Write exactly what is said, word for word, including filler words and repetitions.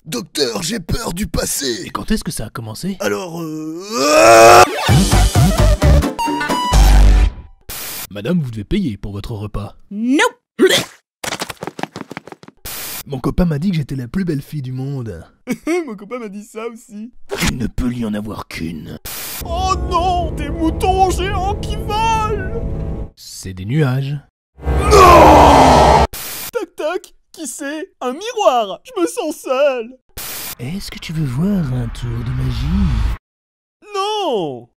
Docteur, j'ai peur du passé. Et quand est-ce que ça a commencé? Alors, euh... Madame, vous devez payer pour votre repas. Non. Mon copain m'a dit que j'étais la plus belle fille du monde. Mon copain m'a dit ça aussi. Il ne peut y en avoir qu'une. Oh non, des moutons géants qui volent. C'est des nuages. Tac tac, qui c'est? Un miroir. Je me sens seul. Est-ce que tu veux voir un tour de magie? Non.